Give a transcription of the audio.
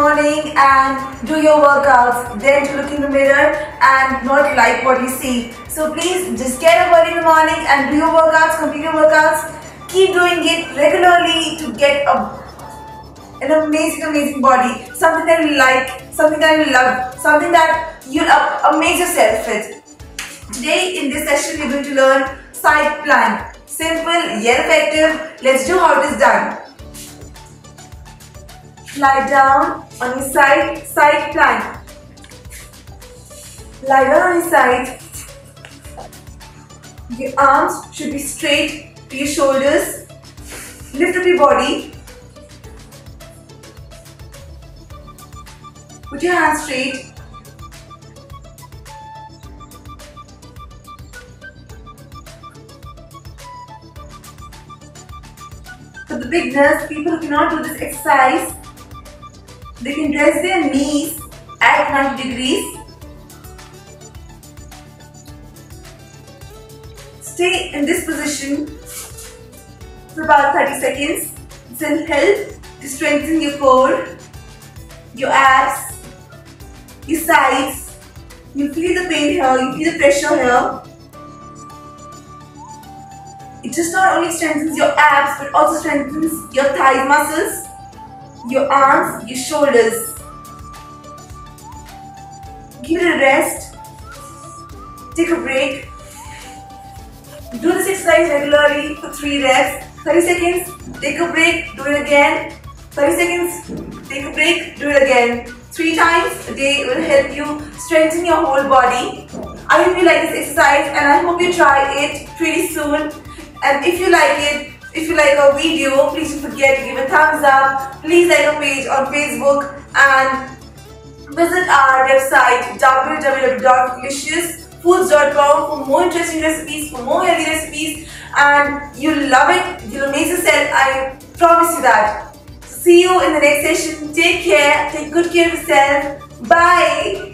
morning and do your workouts, then to look in the mirror and not like what you see. So please just get up early in the morning and do your workouts, complete your workouts. Keep doing it regularly to get an amazing body. Something that you like, something that you love, something that you'll amaze yourself with. Today in this session we're going to learn side plank. Simple yet effective. Let's do how it is done. Lie down on your side plank. Lie down on your side. Your arms should be straight to your shoulders. Lift up your body. Put your hands straight. For the beginners, people who cannot do this exercise, they can rest their knees at 90 degrees. Stay in this position for about 30 seconds. This will help to strengthen your core, your abs, your sides. You feel the pain here, you feel the pressure here. It just not only strengthens your abs but also strengthens your thigh muscles, your arms, your shoulders. Give it a rest. Take a break. Do this exercise regularly for 3 reps. 30 seconds, take a break, do it again. 30 seconds, take a break, do it again. 3 times a day will help you strengthen your whole body. I hope you like this exercise and I hope you try it pretty soon. And if you like it, if you like our video, please don't forget to give a thumbs up. Please like our page on Facebook and visit our website www.deliciousfoods.com for more interesting recipes, for more healthy recipes, and you'll love it, you'll amaze yourself, I promise you that. See you in the next session. Take care, take good care of yourself. Bye.